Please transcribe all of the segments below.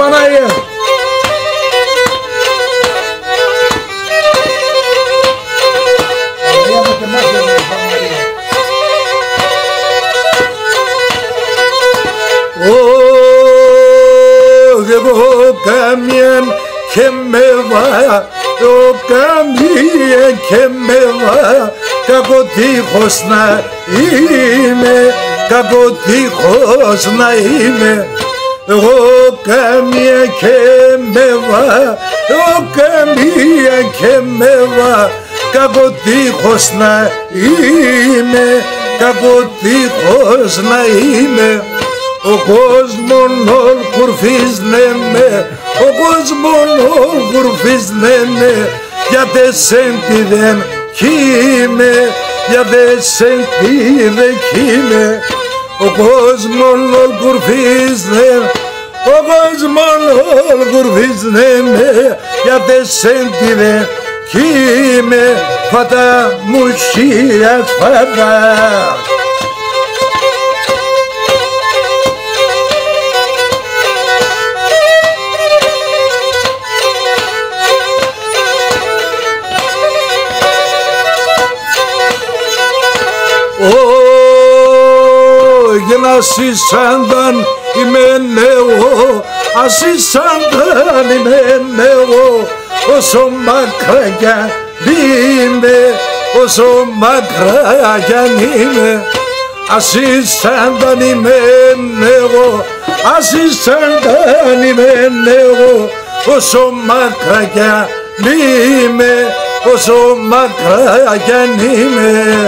Παναγία. Εγώ καμιάν και με βά, το καμιάν και με βά, κακοτύχος να είμαι, κακοτύχος να είμαι. Εγώ καμία και με βά, εγώ καμία και με βά, κακοτύχος να είμαι, κακοτύχος να είμαι. Ο κόσμος όλ κουρφίζνε με, ο κόσμος όλ κουρφίζνε με, για τεσέντη δεν κοίμαι, για τεσέντη δεν κοίμαι. Ο κόσμος όλ κουρφίζνε, ο κόσμος όλ κουρφίζνε με, για τεσέντη δεν κοίμαι, φάτα μου χίλιας φάτα. Για να συσάνταν είμαι εγώ, ασυσάνταν είμαι εγώ, όσο μακρά κι αν είμαι, όσο μακρά κι αν είμαι. Ασυσάνταν είμαι εγώ, ασυσάνταν είμαι εγώ, όσο μακρά κι αν είμαι, όσο μακρά κι αν είμαι.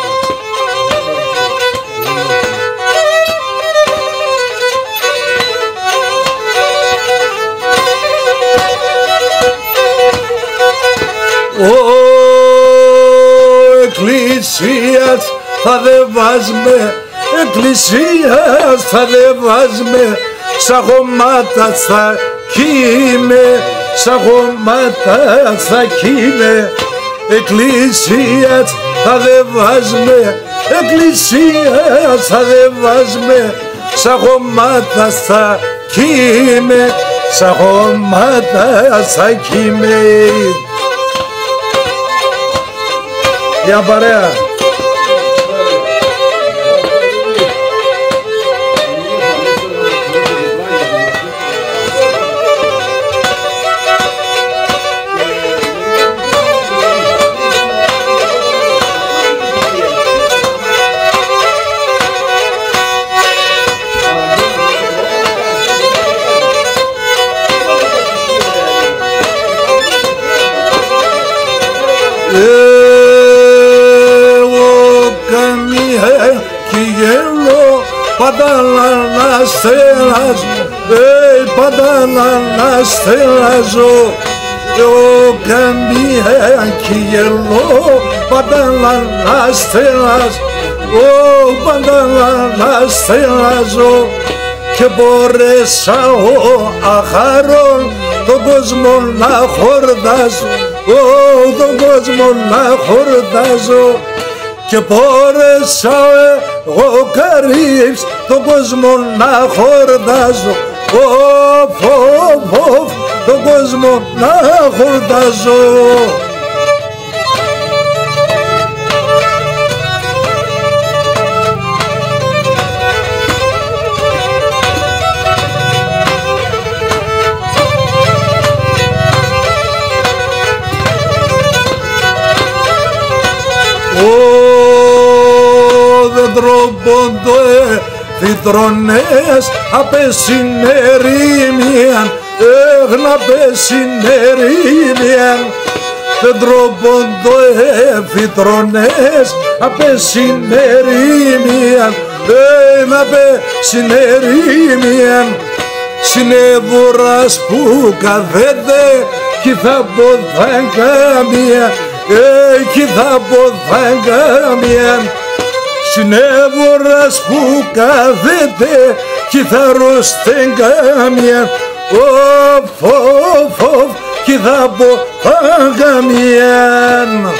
Εκκλησίας θα δε βάζουμε, εκκλησίας θα δε βάζουμε, σαν χωμάτα θα κοίμαι, σαν χωμάτα θα κοίμαι. Εκκλησίας θα δε βάζουμε, εκκλησίας θα δε βάζουμε, σαν χωμάτα θα κοίμαι, σαν χωμάτα θα κοίμαι. Για παρέα. Πάντα να στέλαζω, πάντα να στέλαζω. Εγώ καμία κι γελώ, πάντα να στέλαζω, πάντα να στέλαζω. Και μπορέσα ο αχαρών τον κόσμο να χορτάζω, τον κόσμο να χορτάζω. Και μπόρεσα εγώ καρύψ τον κόσμο να χορτάζω, τον κόσμο να χορτάζω. Τροποντοε φυτρονές απέσιν ερήμιαν, να πέσιν ερήμιαν. Δεν τροποντοε φυτρονές απέσιν ερήμιαν, να πέσιν ερήμιαν. Συνεβουράς που καδέτε κι θα ποδάν καμία, κι θα ποδάν καμία. Συνέβορας που κάθεται κιθαρός στην καμιά, κι θα πω καμιά.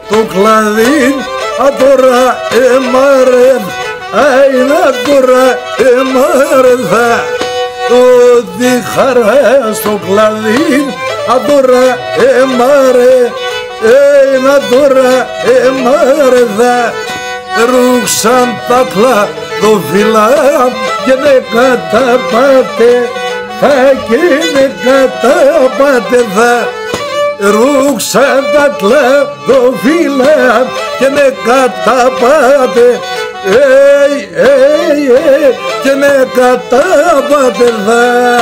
το κλαδί τώρα εμάρε, αίνα τώρα εμάρε, ότι χαρά στο κλαδί τώρα εμάρε, αίνα τώρα εμάρε, ρούξαν τα κλαδοφύλλα και δεν καταπάτε, και δεν καταπάτε θα. Ρούξαν τα κλαδοφύλλα και με καταπάτε, και με καταπάτε δα.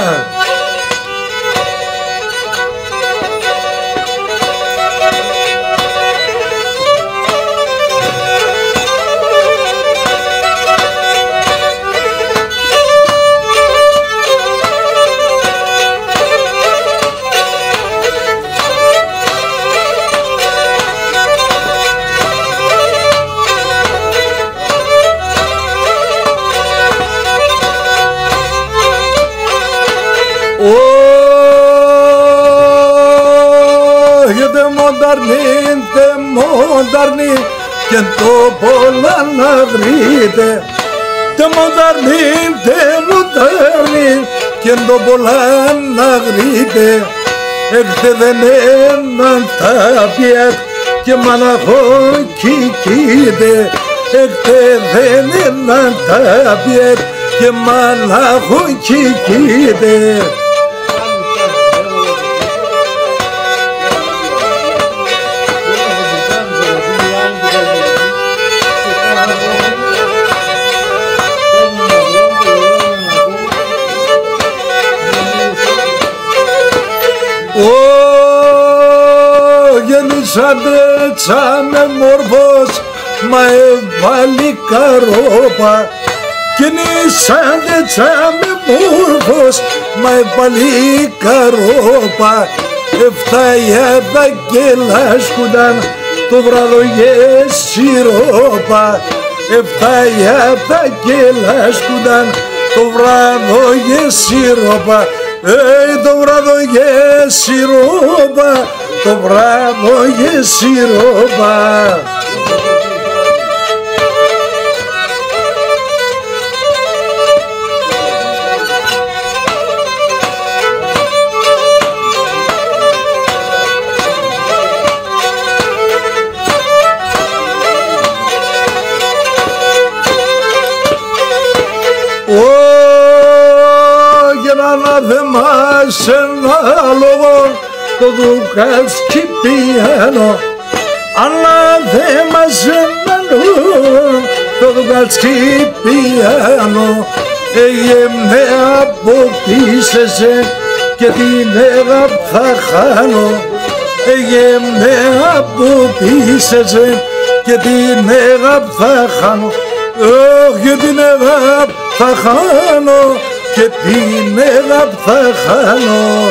Μονταρνή και το πολλά να βρείτε, τε μονταρνή και το πολλά να βρείτε, έχτε δεν έναν τα πιέτ και μαναχό κικείτε, έχτε δεν έναν τα πιέτ και μαναχό κικείτε. Αντρέτσαμε μόρφος, μα έβαλει καρόπα. Αντρέτσαμε μόρφος, μα έβαλει καρόπα. Εφτάγια και λάσκουνταν το βράδο γε σιρόπα. Εφτάγια και λάσκουνταν το βράδο γε σιρόπα. Το βράδο γε σιρόπα, το βράδο γε σιρόπα. Ανάθεμα σε ένα λόγο το Δουκάτσκι πιάνο. Ανάθεμα σε ένα λόγο το Δουκάτσκι πιάνο. Με αποκτήσεσαι και την αγάπη θα χάνω. Με αποκτήσεσαι και την αγάπη θα χάνω. Και την αγάπη θα χάνω και την αγάπη θα χάνω.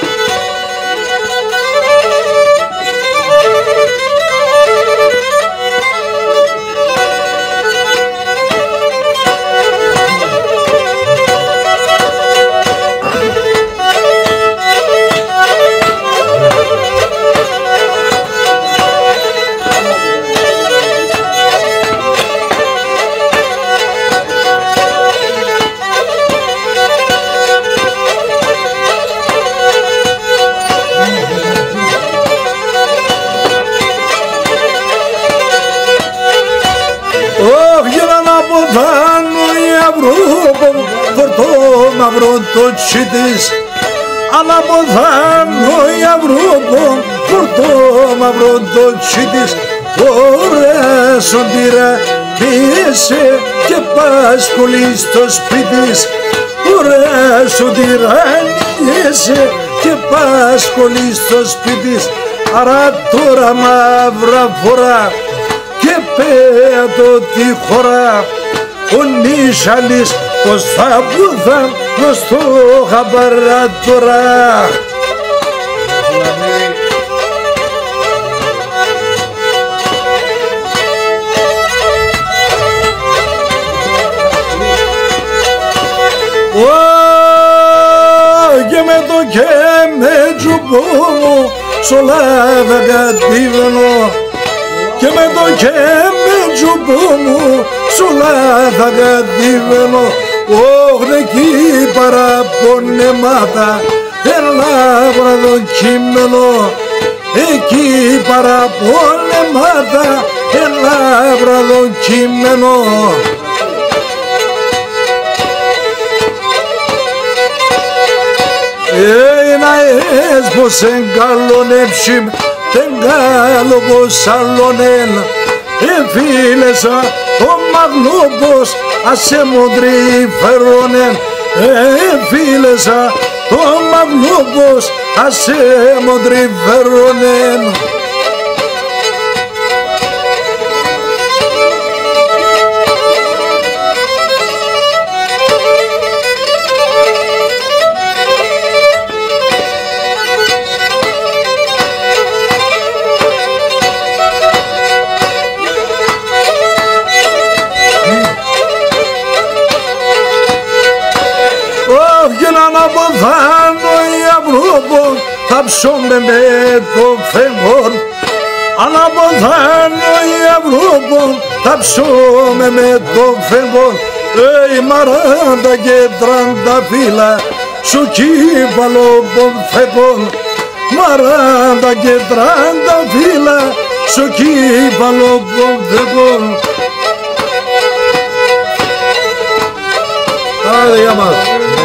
Μαύρο το τσίτης, αναποδάνω η Αυρόπο, φορτώ μαύρο το τσίτης, φορέσουν τύρα πίεσε και πας πολύ στο σπίτης, φορέσουν τύρα πίεσε και πας πολύ στο σπίτης, άρα τώρα μαύρα φορά και πέτω τη χώρα, ο νήσαλης πως θα πούθαν πως το χαμπαρά τώρα. Και με το και με τζουμπό μου σ' όλα τα κατήβαινω, και με τσουπού μου σουλά θα κατηβαίνω. Όχι εκεί παραπονεμάτα, έλα βραδο κείμενο. Εκεί παραπονεμάτα, έλα βραδο κείμενο. Να έσπος εγκαλονεύσει, τεν καλό πως άλλον. Φίλεσα το μαγλόπος, άσε μοντρή φερόνεν. Φίλεσα το μαγλόπος, άσε μοντρή φερόνεν. Θα ψώμε με το φεγγόν, αναποθάνω η Ευρώπη, θα ψώμε με το φεγγόν. Μαράντα και τρανταφύλλα, σου κύβαλο πομφεγγόν. Μαράντα και τρανταφύλλα, σου κύβαλο πομφεγγόν. Άντε για μας.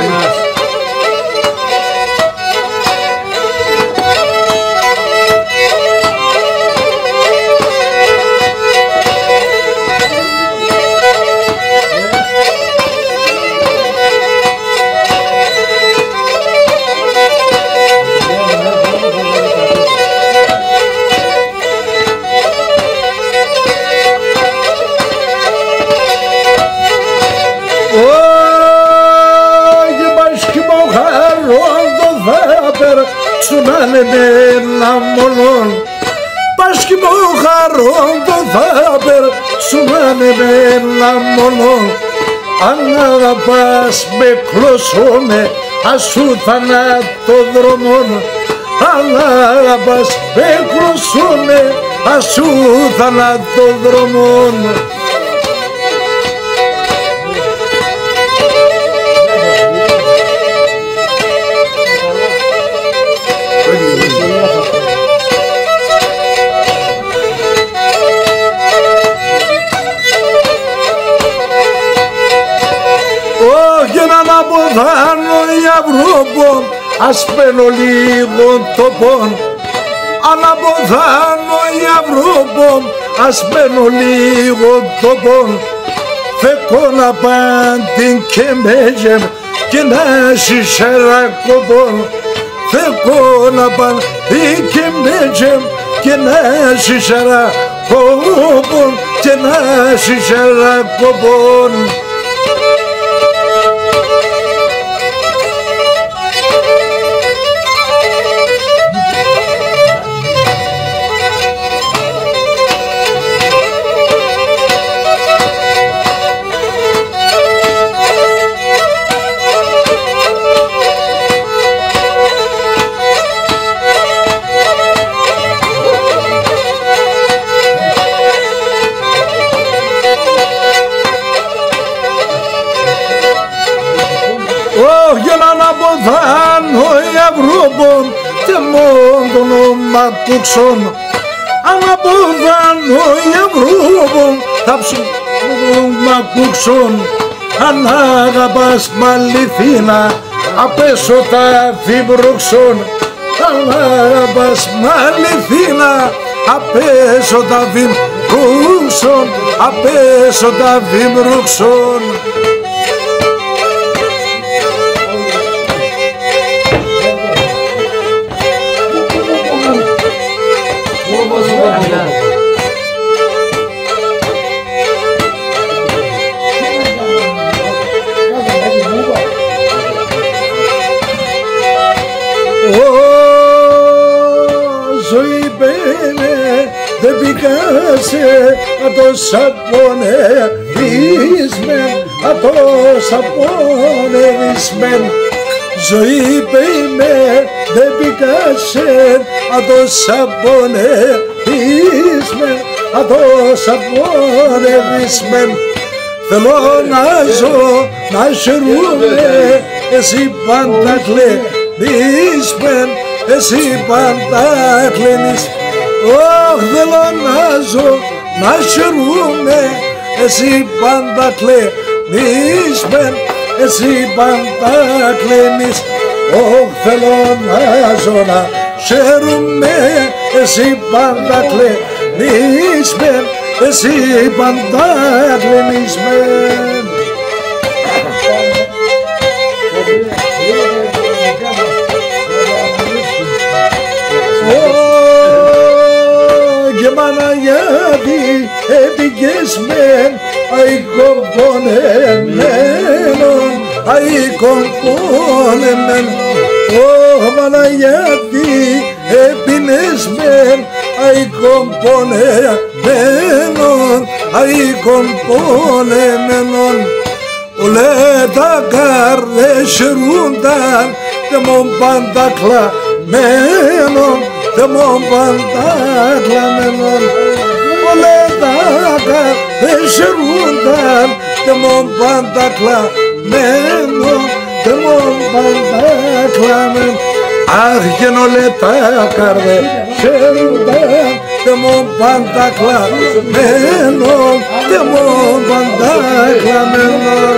Σουνάνε με ένα μολόν, πάσχει μου χαρόν το θάπερ, σουνάνε με ένα μολόν. Αν αγαπάς με κλωσσόνε, ας σου θανάτω δρομόν. Αν αγαπάς με κλωσσόνε, ας σου θανάτω δρομόν. Αναποθάνω η Ευρώπη, ας παίρνω λίγο τοπόν. Αναποθάνω η Ευρώπη, ας παίρνω λίγο τοπόν. Φεκώ να πάντην και μέγεμ και να συσσερακοπών. Φεκώ να πάντην και μέγεμ και να συσσερακοπών και να συσσερακοπών. Για να αναποθάνω η Ευρώπη και μόνο το όνομα του ξών. Αναποθάνω η Ευρώπη θα ψωμά του ξών. Αν αγαπάς μ' αληθίνα απέσω τα φιμπροξών. Αν αγαπάς μ' αληθίνα απέσω τα φιμπροξών. Απέσω τα φιμπροξών. Ζωή πένε δεν πικάσε ατός απονερίσμεν, ατός απονερίσμεν. Ζωή πένε δεν πικάσε ατός απονερίσμεν, ατόσα πορεύεις μεν. Θέλω να ζω, να χαιρούμε, εσύ πάντα κλαίνεις μεν, εσύ πάντα κλαίνεις. Ωχ, θέλω να ζω, να χαιρούμε, εσύ πάντα κλαίνεις μεν, εσύ πάντα κλαίνεις. Ωχ, θέλω να ζω, να χαιρούμε, εσύ πάντα κλαίνεις μεν, εσύ πάντα κλαίνεις μεν. Και Παναγιάτη έπηκες μεν, αηκον πονεμένον, αηκον πονεμένον. Ω Παναγιάτη έπινες μεν, αηκον πονεμένον, αηκον πονεμένον. Ολέ τα καρδές χαιρούνταν, θεμόν πάντα κλαμμένον, θεμόν πάντα κλαμμένον. Ολέ τα καρδές χαιρούνταν, θεμόν πάντα κλαμμένον, θεμόν πάντα κλαμμένον. Αχ, γεννόλε τα καρδές χαιρούνταν, θεμόν πάντα κλαμμένον, θεμόν πάντα κλαμμένον.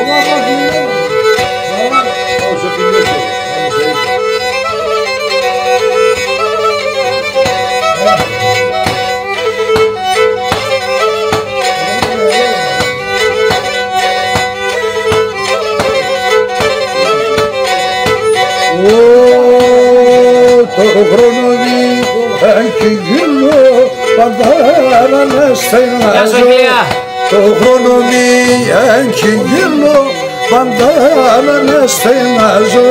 Το χρόνο έχει γύρω πάντα να στενάζω. Το χρόνο έχει γύρω πάντα να στενάζω.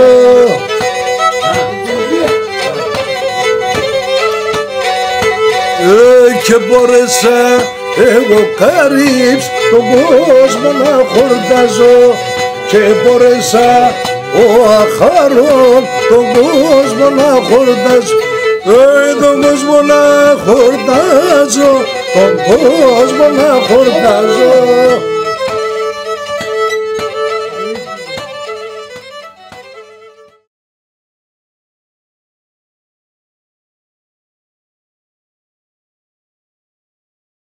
Και μπόρεσα εγώ καρύψ τον κόσμο να χορτάζω. Και μπόρεσα ο αχάρον τον κόσμο να χορτάζω. Τον κόσμο να χορτάζω, τον κόσμο να χορτάζω.